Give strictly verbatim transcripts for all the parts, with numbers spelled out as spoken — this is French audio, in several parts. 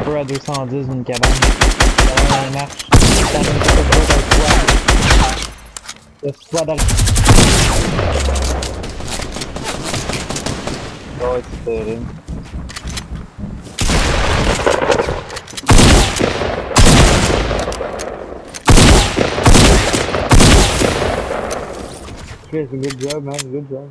sniper à deux cent dix d'une cabane. Dans la marche. Dans une petite route avec toi. Le squad à... Oh, c'est terrible. Chris, good job, man, good job.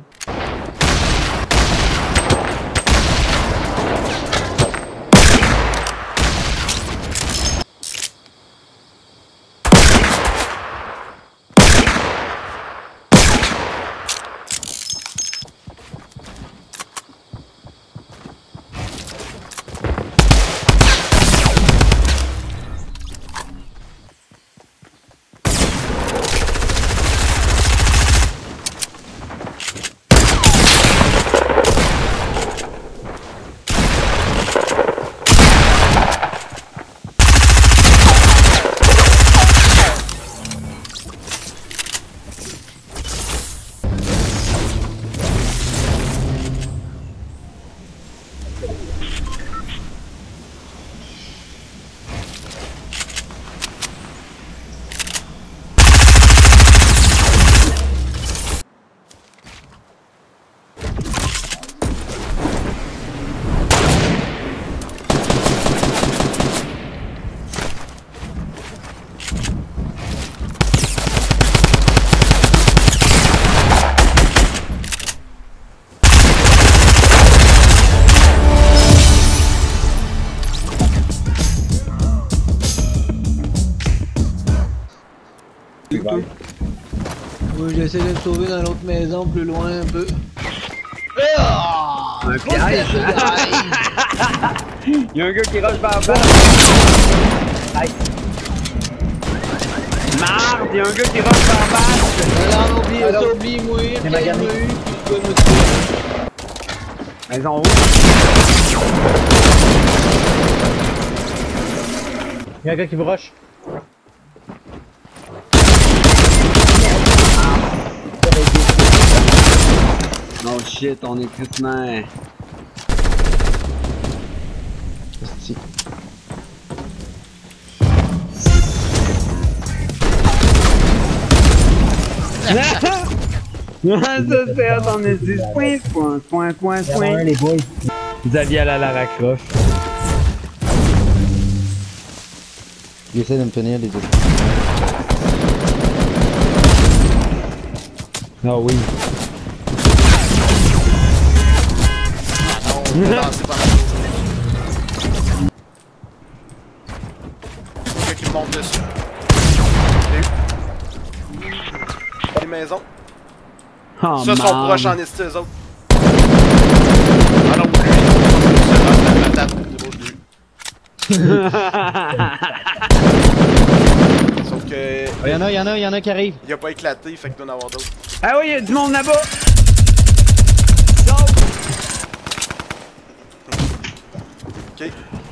Oui, j'essaie de me sauver dans l'autre maison, plus loin un peu. Oh, un piège! Il y a un gars qui rush par bas! Nice! Marde! Il y a un gars qui rush par bas! Non, non, oublie ça, oublie-moi, oublie-moi, puis je vais me tuer. Maison rouge! Il y a un gars qui vous rush. Oh shit, on est équipement. Esti. Ça c'est hot, on est dix points, point, point, point, point. Les boys. Xavier à la Lara Croft. Il essaie de me tenir les deux. Ah oui. Non, c'est pas mal. Quelqu'un qui me monte dessus. J'ai eu. Les maisons. Oh, Ça, sont man. proches en esti, eux autres. Ah non, lui, il se rend la table. C'est beau, je l'ai eu. Sauf que. Il y en a, il y en a, il y en a qui arrivent. Il a pas éclaté, fait qu'il doit en avoir d'autres. Ah oui, il y a du monde là-bas! Ok.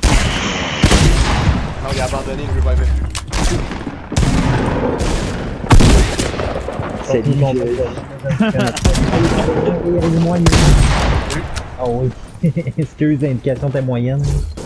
Non, il a abandonné, il revivait plus. C'est lui. Ah oui. Excuse, l'indication était moyenne.